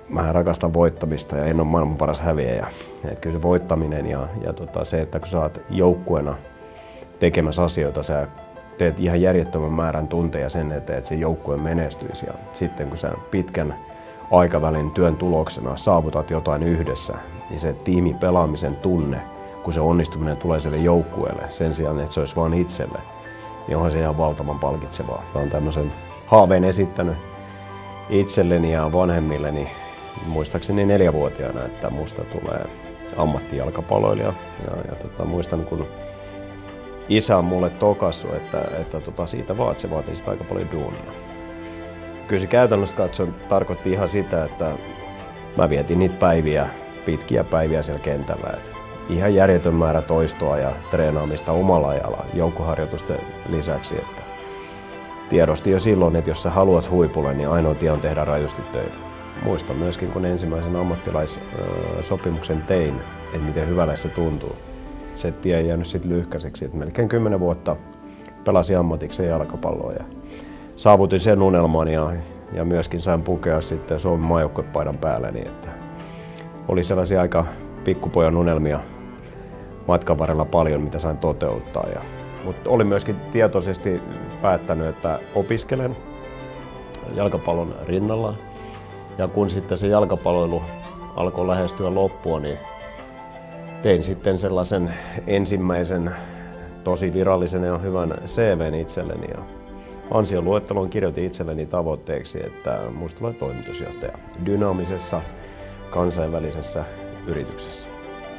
Mä rakastan voittamista ja en ole maailman paras häviäjä. Et kyllä se voittaminen ja se, että kun sä oot joukkueena tekemässä asioita, sä teet ihan järjettömän määrän tunteja sen eteen, että se joukkue menestyisi. Ja sitten kun sä pitkän aikavälin työn tuloksena saavutat jotain yhdessä, niin se tiimipelaamisen tunne, kun se onnistuminen tulee sille joukkueelle, sen sijaan, että se olisi vain itselle, niin onhan se ihan valtavan palkitsevaa. Mä oon tämmöisen haaveen esittänyt itselleni ja vanhemmilleni muistaakseni 4-vuotiaana, että musta tulee ammattijalkapalloilija. Muistan, kun isä on mulle tokassut, että siitä vaan, että se vaatii sitä aika paljon duunia. Kyllä se käytännössä katsoen tarkoitti ihan sitä, että mä vietin niitä päiviä, pitkiä päiviä siellä kentällä. Että ihan järjetön määrä toistoa ja treenaamista omalla ajalla joukkoharjoitusten lisäksi. Että tiedostin jo silloin, että jos sä haluat huipulle, niin ainoa tie on tehdä rajusti töitä. Muistan myöskin, kun ensimmäisen ammattilaissopimuksen tein, että miten hyvälle se tuntuu. Se tie ei jäänyt sitten lyhkäiseksi, että melkein 10 vuotta pelasin ammatikseen jalkapalloa ja saavutin sen unelman ja myöskin sain pukea sitten Suomen maajoukkuepaidan päälle, niin että oli sellaisia aika pikkupojan unelmia matkan varrella paljon, mitä sain toteuttaa. Mutta olin myöskin tietoisesti päättänyt, että opiskelen jalkapallon rinnalla. Ja kun sitten se jalkapalloilu alkoi lähestyä loppua, niin tein sitten sellaisen ensimmäisen tosi virallisen ja hyvän CV:n itselleni. Ja ansioluetteloon kirjoitin itselleni tavoitteeksi, että musta tulee toimitusjohtaja dynaamisessa kansainvälisessä yrityksessä.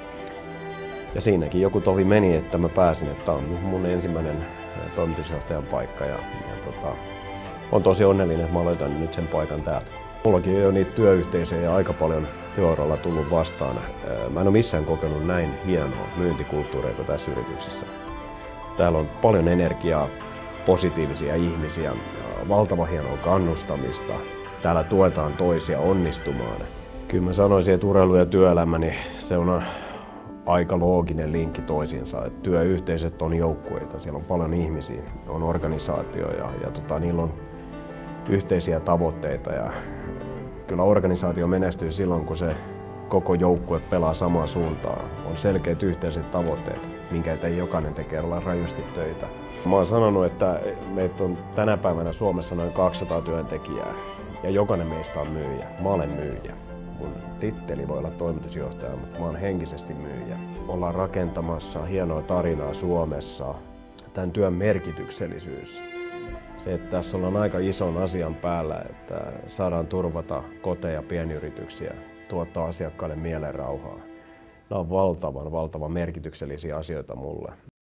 Ja siinäkin joku tovi meni, että mä pääsin, että tämä on mun ensimmäinen toimitusjohtajan paikka. On tosi onnellinen, että mä oon löytänyt nyt sen paikan täältä. Mullakin on jo niitä työyhteisöjä aika paljon työuralla tullut vastaan. Mä en ole missään kokenut näin hienoa myyntikulttuuria kuin tässä yrityksessä. Täällä on paljon energiaa, positiivisia ihmisiä, valtava hienoa kannustamista. Täällä tuetaan toisia onnistumaan. Kyllä mä sanoisin, että urheilu ja työelämä, niin se on aika looginen linkki toisiinsa. Että työyhteisöt on joukkueita, siellä on paljon ihmisiä, on organisaatio ja niillä on yhteisiä tavoitteita. Ja kyllä organisaatio menestyy silloin, kun se koko joukkue pelaa samaan suuntaan. On selkeät yhteiset tavoitteet, minkä eteen jokainen tekee rajusti töitä. Mä oon sanonut, että meitä on tänä päivänä Suomessa noin 200 työntekijää ja jokainen meistä on myyjä. Mä olen myyjä. Mun titteli voi olla toimitusjohtaja, mutta mä oon henkisesti myyjä. Ollaan rakentamassa hienoa tarinaa Suomessa. Tämän työn merkityksellisyys. Se, että tässä ollaan aika ison asian päällä, että saadaan turvata koteja, pienyrityksiä, tuottaa asiakkaille mielenrauhaa. Nämä on valtavan merkityksellisiä asioita mulle.